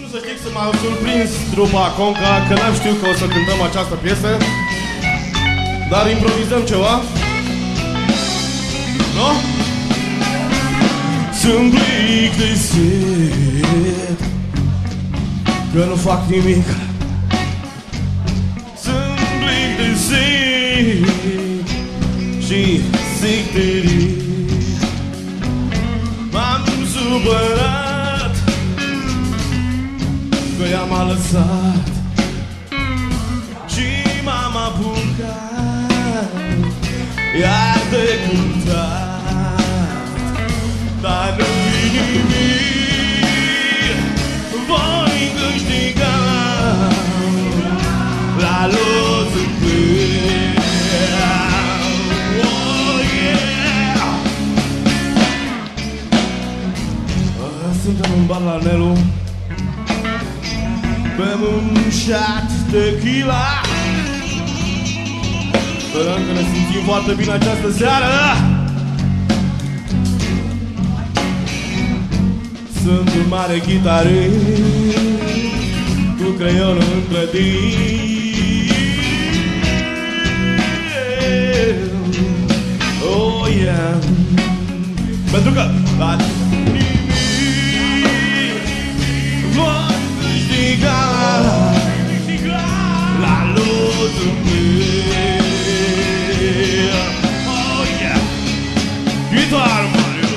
Să știți că m-a surprins trupa Conca, că n-am știut că o să cântăm această piesă. Dar improvizăm ceva. Nu? Sunt plictisit că nu fac nimic. Sunt plictisit și sictirit. M-am supărat că ea m-a lăsat și m-am apucat iar de cântat. Dar nu-i nimic, voi câștiga la los în plin. Oh, yeah! Suntem în bar la Nelu, bem un shot tequila. Sperăm că ne simțim foarte bine această seară. Sunt un mare chitarist cu creionul între dinți. Oh, yeah! Pentru că la nimic voi câștiga la lotul meu. Oh, yeah! Guitar, Mario!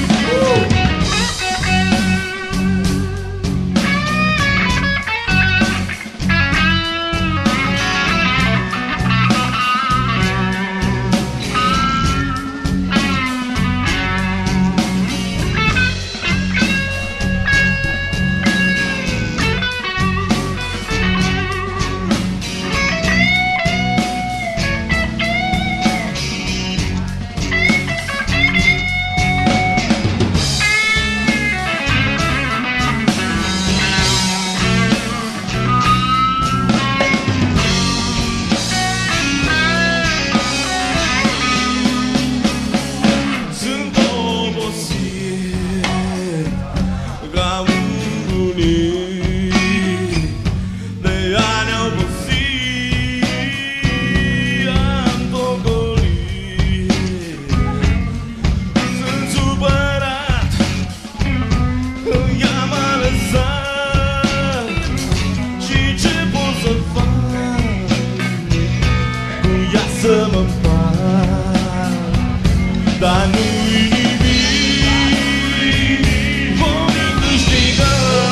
Să mă fac, dar nu-i nimic, voi câștiga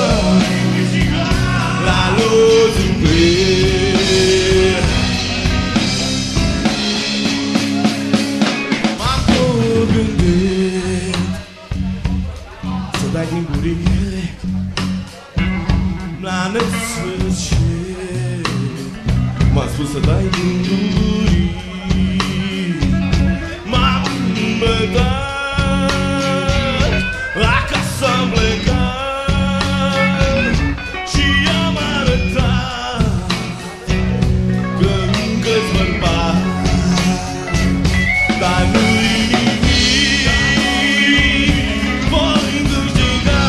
la lotul plin. M-am tot gândit să dai din buric la nesfârșit. M-a spus să dai din buric. M-am îmbătat, acasă am plecat și am arătat că încă-s bărbat. Dar nu-i nimic, voi câștiga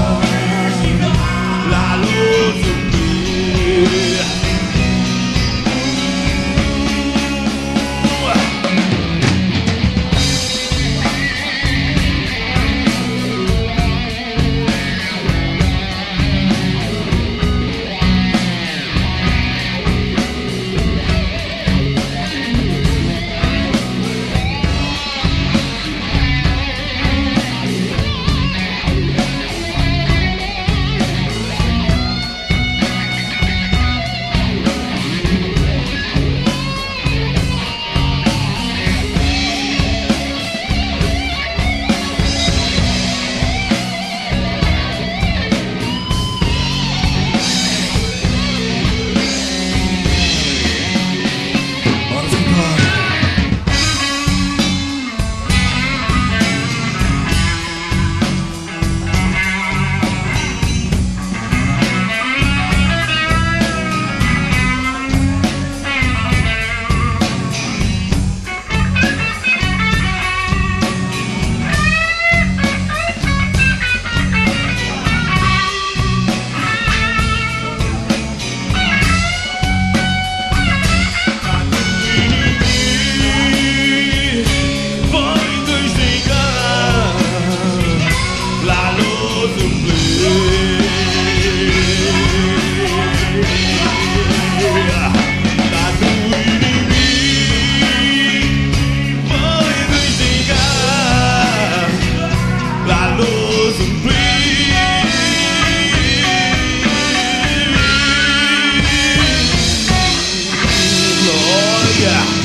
la lotul meu. Yeah!